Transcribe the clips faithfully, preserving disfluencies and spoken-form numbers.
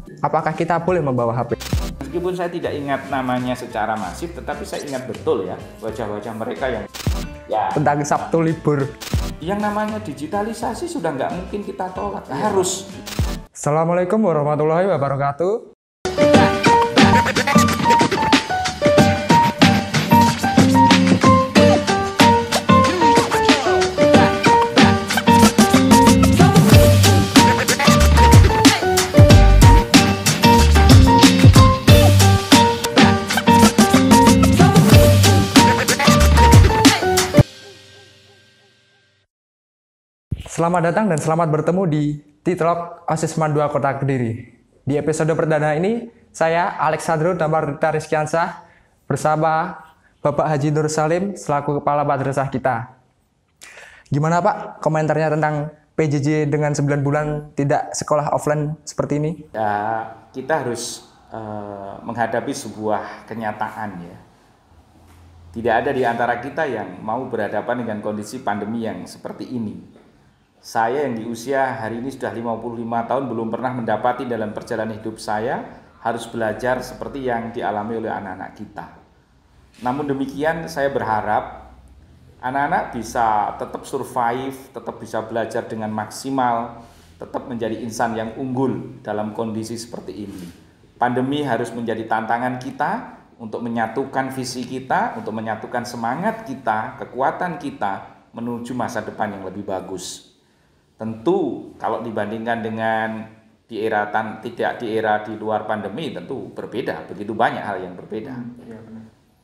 Apakah kita boleh membawa H P? Meskipun saya tidak ingat namanya secara masif, tetapi saya ingat betul ya wajah-wajah mereka yang ya Tentang Sabtu libur. yang namanya digitalisasi sudah nggak mungkin kita tolak, harus. Assalamualaikum warahmatullahi wabarakatuh. Selamat datang dan selamat bertemu di T-Talk Osisma dua Kota Kediri. Di episode perdana ini, saya Alexandro Damarta Rizkiansah bersama Bapak Haji Nur Salim selaku Kepala Madrasah kita. Gimana Pak komentarnya tentang P J J dengan sembilan bulan tidak sekolah offline seperti ini? Ya, kita harus uh, menghadapi sebuah kenyataan ya. Tidak ada di antara kita yang mau berhadapan dengan kondisi pandemi yang seperti ini. Saya yang di usia hari ini sudah lima puluh lima tahun belum pernah mendapati dalam perjalanan hidup saya harus belajar seperti yang dialami oleh anak-anak kita. Namun demikian saya berharap anak-anak bisa tetap survive, tetap bisa belajar dengan maksimal, tetap menjadi insan yang unggul dalam kondisi seperti ini. Pandemi harus menjadi tantangan kita untuk menyatukan visi kita, untuk menyatukan semangat kita, kekuatan kita menuju masa depan yang lebih bagus. Tentu kalau dibandingkan dengan di era tan, tidak di era di luar pandemi tentu berbeda, begitu banyak hal yang berbeda. Hmm, ya benar.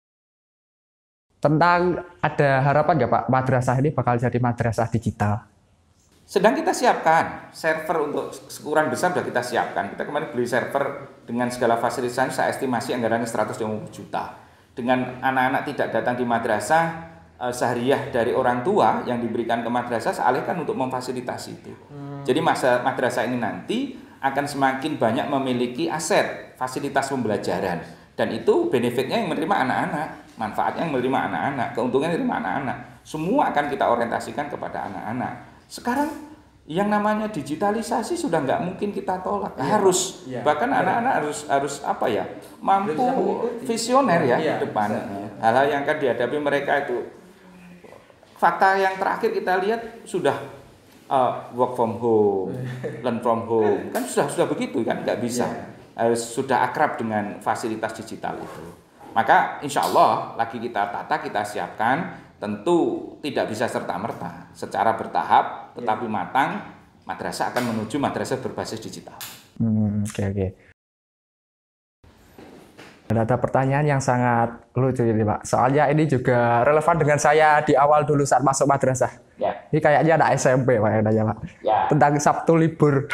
Tentang ada harapan nggak Pak, madrasah ini bakal jadi madrasah digital? Sedang kita siapkan server untuk ukuran besar, sudah kita siapkan. Kita kemarin beli server dengan segala fasilitasnya, saya estimasi anggarannya seratus lima puluh juta. Dengan anak-anak tidak datang di madrasah, sehariah dari orang tua yang diberikan ke madrasah saya alihkan untuk memfasilitasi itu. Hmm. Jadi masa madrasah ini nanti akan semakin banyak memiliki aset fasilitas pembelajaran dan itu benefitnya yang menerima anak-anak, manfaatnya yang menerima anak-anak, keuntungannya yang menerima anak-anak. Semua akan kita orientasikan kepada anak-anak. Sekarang yang namanya digitalisasi sudah nggak mungkin kita tolak, ya, harus. Ya, bahkan ya. Anak-anak harus harus apa ya, mampu visioner ya, ya ke depan. Hal-hal yang akan dihadapi mereka itu. Fakta yang terakhir kita lihat sudah uh, work from home, learn from home, kan sudah sudah begitu kan, nggak bisa, yeah. uh, sudah akrab dengan fasilitas digital itu. Maka insya Allah lagi kita tata, kita siapkan, tentu tidak bisa serta merta, secara bertahap, tetapi yeah. matang, madrasah akan menuju madrasah berbasis digital. Hmm, oke okay, oke. Okay. Ada pertanyaan yang sangat lucu ini Pak. Soalnya ini juga relevan dengan saya di awal dulu saat masuk madrasah. Ya. Ini kayaknya anak S M P Pak yang nanya Pak. Ya. Tentang Sabtu libur.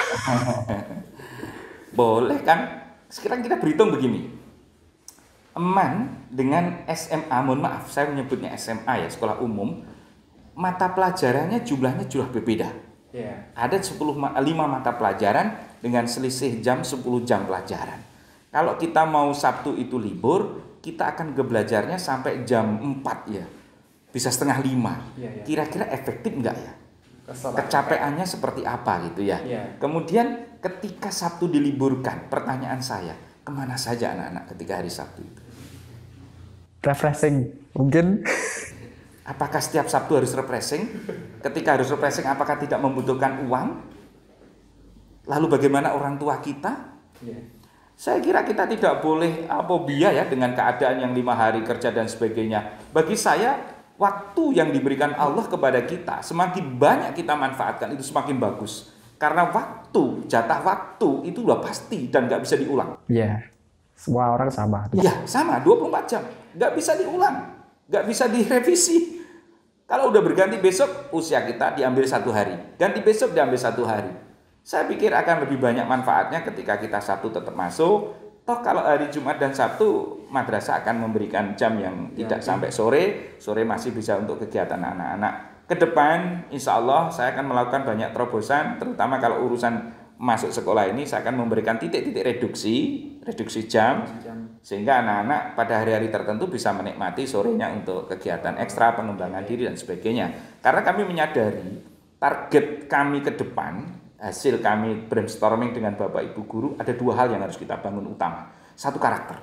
Boleh kan? Sekarang kita berhitung begini. Eman dengan S M A, mohon maaf saya menyebutnya S M A ya, sekolah umum, mata pelajarannya jumlahnya jauh berbeda. Ya. Ada sepuluh, lima mata pelajaran dengan selisih jam sepuluh jam pelajaran. Kalau kita mau Sabtu itu libur, kita akan belajarnya sampai jam empat ya. Bisa setengah lima. Ya, ya. Kira-kira efektif enggak ya? Kesalahan. Kecapeannya seperti apa gitu ya. ya. Kemudian ketika Sabtu diliburkan, pertanyaan saya, kemana saja anak-anak ketika hari Sabtu itu? Refreshing, mungkin. Apakah setiap Sabtu harus refreshing? Ketika harus refreshing, apakah tidak membutuhkan uang? Lalu bagaimana orang tua kita? Ya. Saya kira kita tidak boleh apobia ya dengan keadaan yang lima hari kerja dan sebagainya. Bagi saya, waktu yang diberikan Allah kepada kita, semakin banyak kita manfaatkan, itu semakin bagus. Karena waktu, jatah waktu, itu udah pasti dan nggak bisa diulang. Iya, semua orang sama. Iya, sama, dua puluh empat jam. Nggak bisa diulang, nggak bisa direvisi. Kalau udah berganti besok, usia kita diambil satu hari. Ganti besok diambil satu hari. Saya pikir akan lebih banyak manfaatnya ketika kita Sabtu tetap masuk. Toh kalau hari Jumat dan Sabtu madrasah akan memberikan jam yang tidak ya, sampai sore. Sore masih bisa untuk kegiatan anak-anak. Kedepan insya Allah saya akan melakukan banyak terobosan. Terutama kalau urusan masuk sekolah ini saya akan memberikan titik-titik reduksi. Reduksi jam. Sehingga anak-anak pada hari-hari tertentu bisa menikmati sorenya untuk kegiatan ekstra, pengembangan diri dan sebagainya. Karena kami menyadari target kami ke depan hasil kami brainstorming dengan Bapak Ibu guru, ada dua hal yang harus kita bangun utama. Satu, karakter.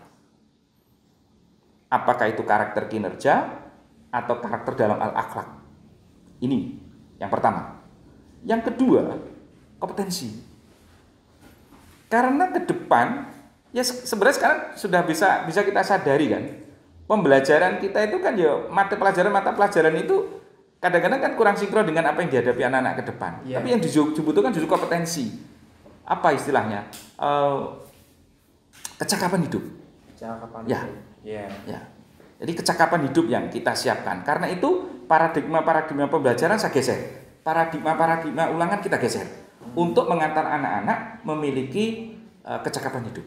Apakah itu karakter kinerja atau karakter dalam al-akhlak? Ini yang pertama. Yang kedua, kompetensi. Karena ke depan, ya sebenarnya sekarang sudah bisa bisa kita sadari kan, pembelajaran kita itu kan ya mata pelajaran mata pelajaran itu kadang-kadang kan kurang sinkron dengan apa yang dihadapi anak-anak ke depan. Yeah. Tapi yang dibutuhkan justru kompetensi. Apa istilahnya? Uh, kecakapan hidup. Kecakapan ya. hidup. Yeah. Ya. Jadi kecakapan hidup yang kita siapkan. Karena itu paradigma-paradigma pembelajaran saya geser. Paradigma-paradigma ulangan kita geser. Hmm. Untuk mengantar anak-anak memiliki uh, kecakapan hidup.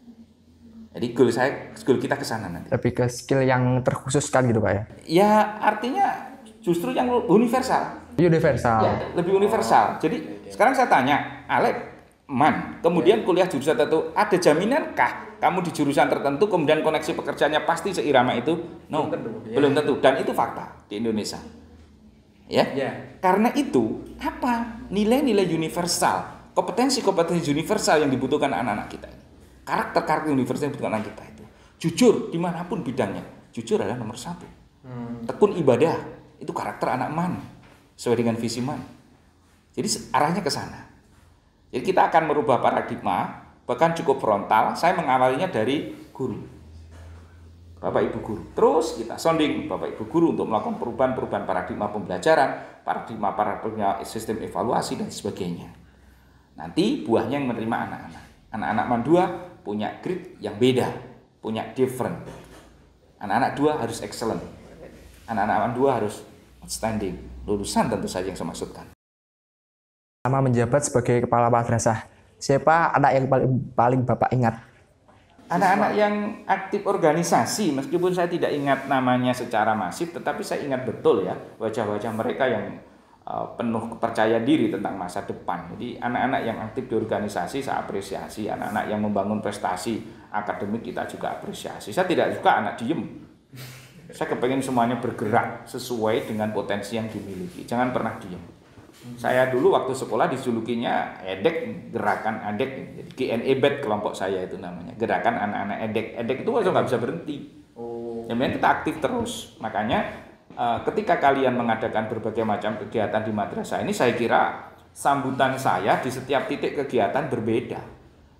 Jadi goal saya, goal kita ke sana nanti. Lebih ke skill yang terkhususkan gitu Pak ya? Ya artinya justru yang universal. Universal. Ya, lebih universal. Jadi okay, okay. Sekarang saya tanya, Alex, Man, kemudian yeah. kuliah jurusan tertentu, ada jaminankah kamu di jurusan tertentu kemudian koneksi pekerjaannya pasti seirama itu? No, belum tentu. Yeah. Belum tentu. Dan itu fakta di Indonesia. Ya. Yeah. Karena itu apa? Nilai-nilai universal, kompetensi-kompetensi universal yang dibutuhkan anak-anak kita ini. Karakter-karakter universal yang dibutuhkan anak kita itu. Jujur dimanapun bidangnya, jujur adalah nomor satu. Hmm. Tekun ibadah. Itu karakter anak man sesuai dengan visi man. Jadi arahnya ke sana. Jadi kita akan merubah paradigma, bahkan cukup frontal. Saya mengawalinya dari guru, Bapak Ibu guru. Terus kita sounding Bapak Ibu guru untuk melakukan perubahan-perubahan paradigma pembelajaran, paradigma paradigma sistem evaluasi dan sebagainya. Nanti buahnya yang menerima anak-anak. Anak-anak man dua punya grade yang beda, punya different. Anak-anak dua harus excellent. Anak-anak dua harus outstanding, lulusan tentu saja yang saya maksudkan. Selama menjabat sebagai kepala madrasah, siapa anak yang paling, paling Bapak ingat? Anak-anak yang aktif organisasi, meskipun saya tidak ingat namanya secara masif, tetapi saya ingat betul ya wajah-wajah mereka yang uh, penuh kepercayaan diri tentang masa depan. Jadi anak-anak yang aktif di organisasi saya apresiasi, anak-anak yang membangun prestasi akademik kita juga apresiasi. Saya tidak suka anak diem. Saya kepengen semuanya bergerak sesuai dengan potensi yang dimiliki. Jangan pernah diam. Saya dulu waktu sekolah dijulukinya edek, gerakan edek. G N E B E T kelompok saya itu namanya. Gerakan anak-anak edek. Edek itu kalau nggak bisa berhenti. Kemudian kita aktif terus. Makanya ketika kalian mengadakan berbagai macam kegiatan di madrasah ini, saya kira sambutan saya di setiap titik kegiatan berbeda.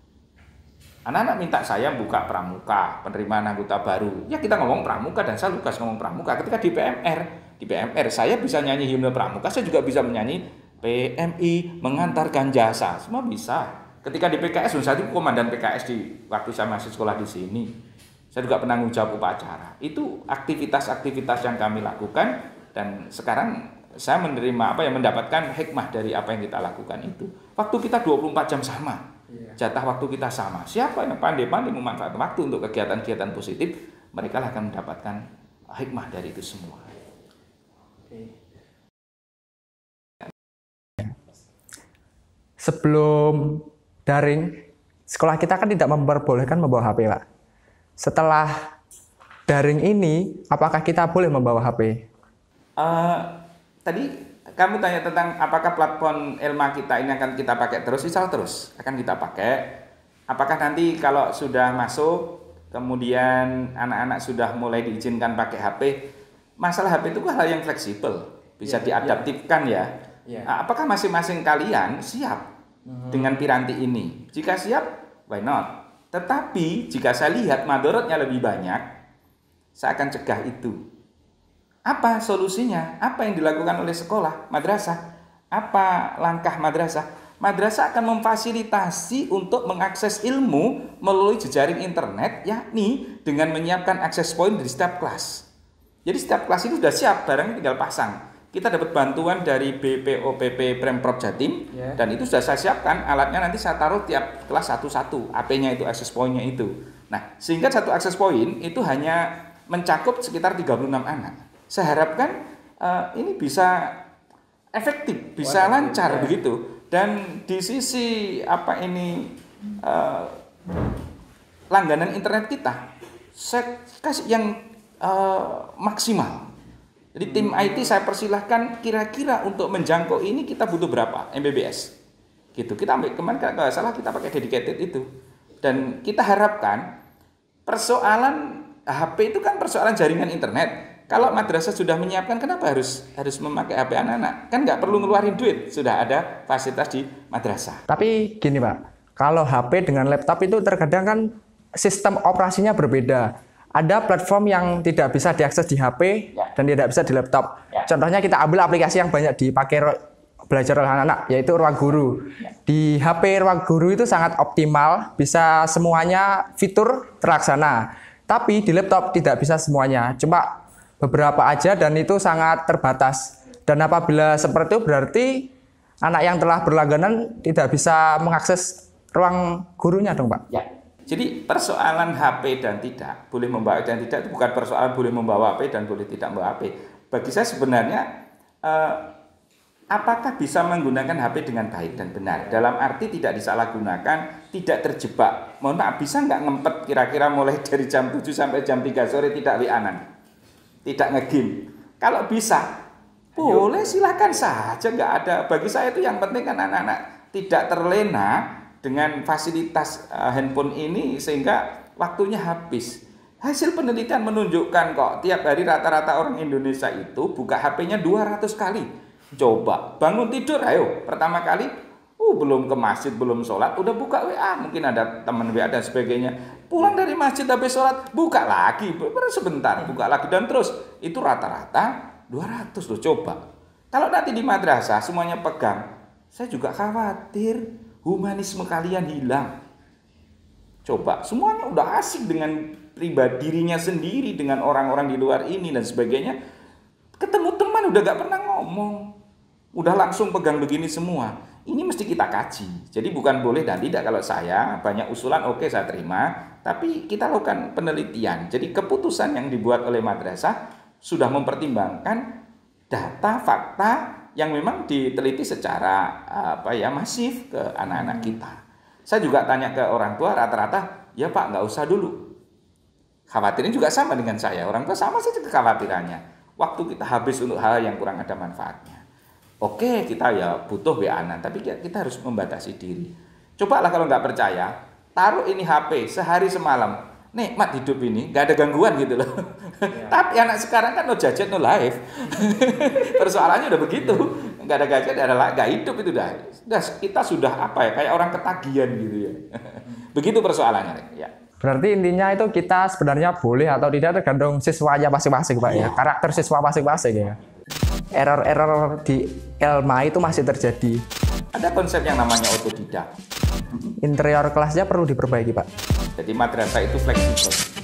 Anak-anak minta saya buka pramuka, penerimaan anggota baru. Ya kita ngomong pramuka dan saya lugas ngomong pramuka. Ketika di P M R, di P M R saya bisa nyanyi himne pramuka, saya juga bisa menyanyi P M I mengantarkan jasa. Semua bisa. Ketika di P K S, saya itu komandan P K S di waktu saya masih sekolah di sini. Saya juga penanggung jawab upacara. Itu aktivitas-aktivitas yang kami lakukan dan sekarang saya menerima apa yang mendapatkan hikmah dari apa yang kita lakukan itu. Waktu kita dua puluh empat jam sama. Jatah waktu kita sama. Siapa yang pandai-pandai memanfaatkan waktu untuk kegiatan-kegiatan positif, mereka akan mendapatkan hikmah dari itu semua. Sebelum daring, sekolah kita kan tidak memperbolehkan membawa H P, Pak. Setelah daring ini, apakah kita boleh membawa H P? Uh, tadi kamu tanya tentang apakah platform Elma kita ini akan kita pakai terus, insya Allah terus akan kita pakai. Apakah nanti kalau sudah masuk, kemudian anak-anak sudah mulai diizinkan pakai H P, masalah H P itu hal yang fleksibel, bisa yeah, diadaptifkan yeah. ya. Yeah. Apakah masing-masing kalian siap mm-hmm. dengan piranti ini? Jika siap, why not? Tetapi jika saya lihat madorotnya lebih banyak, saya akan cegah itu. Apa solusinya? Apa yang dilakukan oleh sekolah, madrasah? Apa langkah madrasah? Madrasah akan memfasilitasi untuk mengakses ilmu melalui jejaring internet, yakni dengan menyiapkan akses point di setiap kelas. Jadi setiap kelas itu sudah siap, barangnya tinggal pasang. Kita dapat bantuan dari B P O P P Pemprov Jatim, yeah. dan itu sudah saya siapkan, alatnya nanti saya taruh tiap kelas satu-satu, A P-nya itu, akses point-nya itu. Nah, sehingga satu akses point itu hanya mencakup sekitar tiga puluh enam anak. Saya harapkan uh, ini bisa efektif, bisa Wah, lancar ya. begitu. Dan di sisi apa ini uh, langganan internet kita, saya kasih yang uh, maksimal. Jadi tim I T saya persilahkan kira-kira untuk menjangkau ini kita butuh berapa M B B S? Gitu. Kita ambil kemarin kalau nggak salah kita pakai dedicated itu. Dan kita harapkan persoalan H P itu kan persoalan jaringan internet. Kalau madrasah sudah menyiapkan, kenapa harus harus memakai H P anak-anak? Kan nggak perlu ngeluarin duit, sudah ada fasilitas di madrasah. Tapi gini Pak, kalau H P dengan laptop itu terkadang kan sistem operasinya berbeda. Ada platform yang tidak bisa diakses di H P ya, dan tidak bisa di laptop. Ya. Contohnya kita ambil aplikasi yang banyak dipakai belajar oleh anak-anak, yaitu Ruang Guru. Ya. Di H P Ruang Guru itu sangat optimal, bisa semuanya fitur terlaksana. Tapi di laptop tidak bisa semuanya, cuma beberapa aja dan itu sangat terbatas. Dan apabila seperti itu berarti anak yang telah berlangganan tidak bisa mengakses ruang gurunya dong Pak? Ya. Jadi persoalan H P dan tidak, boleh membawa dan tidak itu bukan persoalan boleh membawa H P dan boleh tidak membawa H P. Bagi saya sebenarnya eh, apakah bisa menggunakan H P dengan baik dan benar? Dalam arti tidak disalahgunakan, tidak terjebak. Mohon maaf, bisa nggak ngempet kira-kira mulai dari jam tujuh sampai jam tiga sore tidak W A-an? Tidak nge-game. Kalau bisa, boleh silakan saja, nggak ada. Bagi saya itu yang penting kan anak-anak tidak terlena dengan fasilitas uh, handphone ini sehingga waktunya habis. Hasil penelitian menunjukkan kok tiap hari rata-rata orang Indonesia itu buka H P-nya dua ratus kali. Coba bangun tidur, ayo pertama kali, uh belum ke masjid, belum sholat, udah buka W A, mungkin ada teman W A dan sebagainya. Pulang dari masjid habis sholat, buka lagi, baru sebentar, buka lagi dan terus. Itu rata-rata dua ratus loh, coba. Kalau nanti di madrasah semuanya pegang, saya juga khawatir humanisme kalian hilang. Coba, semuanya udah asik dengan pribadi dirinya sendiri, dengan orang-orang di luar ini dan sebagainya. Ketemu teman udah gak pernah ngomong, udah langsung pegang begini semua. Ini mesti kita kaji. Jadi bukan boleh dan tidak. Kalau saya banyak usulan, oke saya terima, tapi kita lakukan penelitian. Jadi keputusan yang dibuat oleh madrasah sudah mempertimbangkan data, fakta yang memang diteliti secara apa ya masif ke anak-anak kita. Saya juga tanya ke orang tua, rata-rata ya Pak nggak usah dulu. Khawatirnya juga sama dengan saya, orang tua sama saja kekhawatirannya. Waktu kita habis untuk hal yang kurang ada manfaatnya. Oke kita ya butuh W A-an, tapi kita harus membatasi diri. Cobalah kalau nggak percaya, taruh ini H P sehari semalam. Nikmat hidup ini, nggak ada gangguan gitu loh. Ya. Tapi anak sekarang kan no gadget, no life. Persoalannya udah begitu, nggak ada gadget, ada nggak hidup itu dah. Kita sudah apa ya, kayak orang ketagihan gitu ya. Begitu persoalannya. Ya. Berarti intinya itu kita sebenarnya boleh atau tidak tergantung siswanya masing-masing Pak ya, ya. Karakter siswa masing-masing ya. Error-error di Elma itu masih terjadi. Ada konsep yang namanya otodidak. Interior kelasnya perlu diperbaiki Pak. Jadi madrasah itu fleksibel.